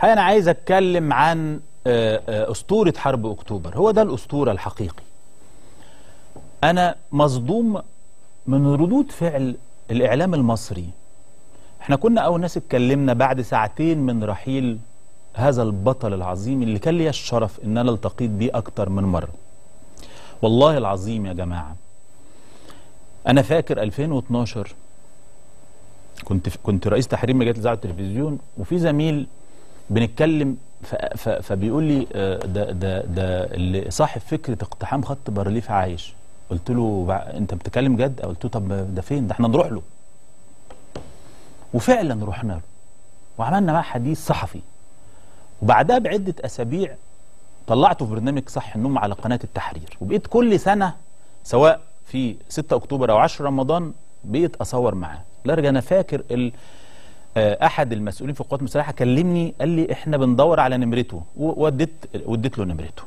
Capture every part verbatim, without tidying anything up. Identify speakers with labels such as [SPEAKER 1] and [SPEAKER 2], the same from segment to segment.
[SPEAKER 1] الحقيقة أنا عايز أتكلم عن أسطورة حرب أكتوبر. هو ده الأسطورة الحقيقي. أنا مصدوم من ردود فعل الإعلام المصري. احنا كنا أول ناس اتكلمنا بعد ساعتين من رحيل هذا البطل العظيم اللي كان لي الشرف إن أنا التقيت بيه أكتر من مرة. والله العظيم يا جماعة، أنا فاكر ألفين واثناشر كنت كنت رئيس تحرير مجلة الإذاعة والتلفزيون، وفي زميل بنتكلم فبيقول لي ده ده ده اللي صاحب فكرة اقتحام خط بارليف عايش. قلت له انت بتتكلم جد؟ قلت له طب ده فين؟ ده احنا نروح له. وفعلا رحنا له وعملنا معاه حديث صحفي، وبعدها بعدة اسابيع طلعته في برنامج صح النوم على قناة التحرير، وبقيت كل سنة سواء في ستة أكتوبر او عشرة رمضان بقيت اصور معاه. لدرجة انا فاكر ال احد المسؤولين في القوات المسلحه كلمني قال لي احنا بندور على نمرته، ووديت وديت له نمرته.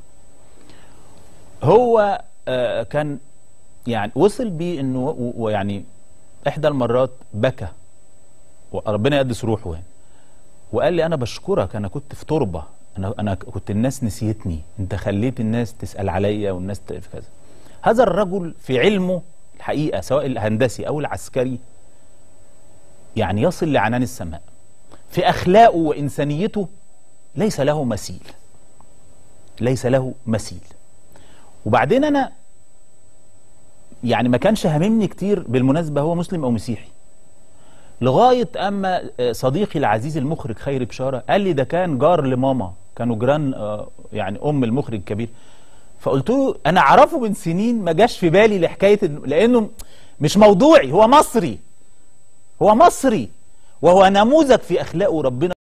[SPEAKER 1] هو آه كان يعني وصل بيه انه ويعني احدى المرات بكى وربنا يقدس روحه يعني، وقال لي انا بشكرك، انا كنت في تربه، انا انا كنت الناس نسيتني، انت خليت الناس تسال عليا والناس في كذا. هذا الرجل في علمه الحقيقه سواء الهندسي او العسكري يعني يصل لعنان السماء. في أخلاقه وإنسانيته ليس له مثيل، ليس له مثيل. وبعدين أنا يعني ما كانش هاممني كتير بالمناسبة هو مسلم أو مسيحي، لغاية أما صديقي العزيز المخرج خيري بشارة قال لي ده كان جار لماما، كانوا جيران يعني أم المخرج الكبير. فقلت له أنا أعرفه من سنين، ما جاش في بالي لحكاية لأنه مش موضوعي، هو مصري، هو مصري وهو نموذج في أخلاقه. ربنا